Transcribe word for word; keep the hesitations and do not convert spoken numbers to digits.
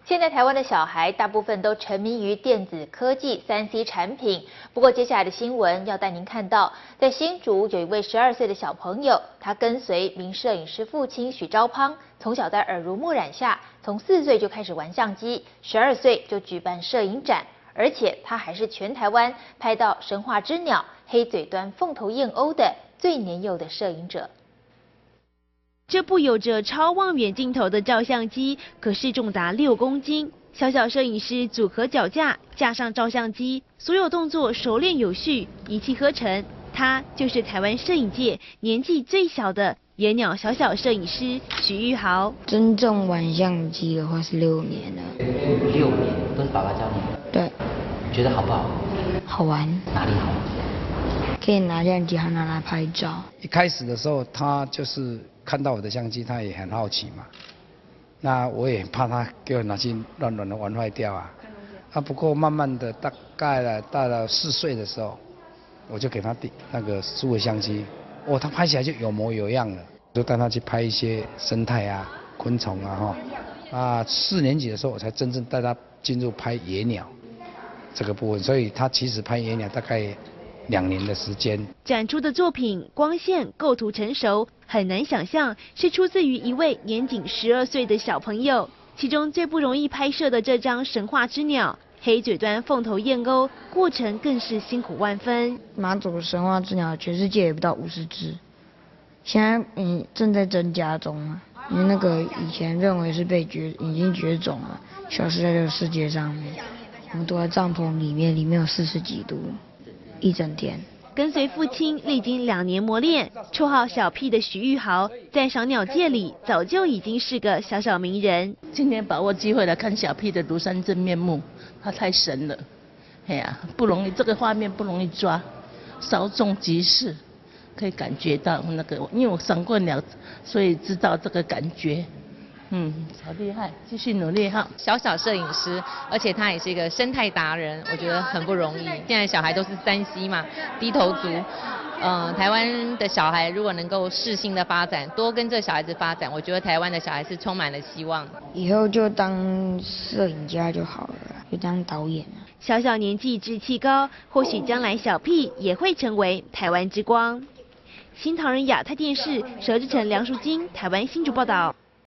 现在台湾的小孩大部分都沉迷于电子科技、三 C 产品。不过接下来的新闻要带您看到，在新竹有一位十二岁的小朋友，他跟随名摄影师父亲许昭邦，从小在耳濡目染下，从四岁就开始玩相机，十二岁就举办摄影展，而且他还是全台湾拍到神话之鸟、黑嘴端凤头燕鸥的最年幼的摄影者。 这部有着超望远镜头的照相机，可是重达六公斤。小小摄影师组合脚架，架上照相机，所有动作熟练有序，一气呵成。他就是台湾摄影界年纪最小的野鸟小小摄影师许玉豪。 真正玩相机的话是六年了。 六年都是爸爸教你的？ 对。 你觉得好不好？ 好玩。 哪里好玩？ 可以拿相机还拿来拍照。 一开始的时候，他就是看到我的相机，他也很好奇嘛。那我也怕他给我拿去乱乱的玩坏掉啊。啊，不过慢慢的，大概了到了四岁的时候，我就给他第那个数位相机，哦，他拍起来就有模有样了。就带他去拍一些生态啊、昆虫啊哈。啊，四年级的时候，我才真正带他进入拍野鸟这个部分，所以他其实拍野鸟大概 两年的时间， 展出的作品光线构图成熟，很难想象是出自于一位年仅十二岁的小朋友。其中最不容易拍摄的这张神话之鸟——黑嘴端凤头燕鸥，过程更是辛苦万分。 马祖神话之鸟全世界也不到五十只，现在嗯正在增加中啊，因为那个以前认为是被绝已经绝种了，消失在这个世界上面。我们躲在帐篷里面，里面有四十几度。 一整天， 跟随父亲历经两年磨练，绰号小屁的许玉豪，在赏鸟界里早就已经是个小小名人。 今天把握机会来看小屁的庐山真面目，他太神了，哎呀，不容易，这个画面不容易抓，稍纵即逝，可以感觉到那个，因为我赏过鸟，所以知道这个感觉。 嗯，好厉害，继续努力哈！ 小小摄影师，而且他也是一个生态达人，我觉得很不容易。现在小孩都是三 C 嘛，低头族。呃，台湾的小孩如果能够适性的发展，多跟这小孩子发展，我觉得台湾的小孩是充满了希望。 以后就当摄影家就好了，就当导演了。 小小年纪志气高，或许将来小屁也会成为台湾之光。新唐人亚太电视佘志成、梁淑金，台湾新竹报道。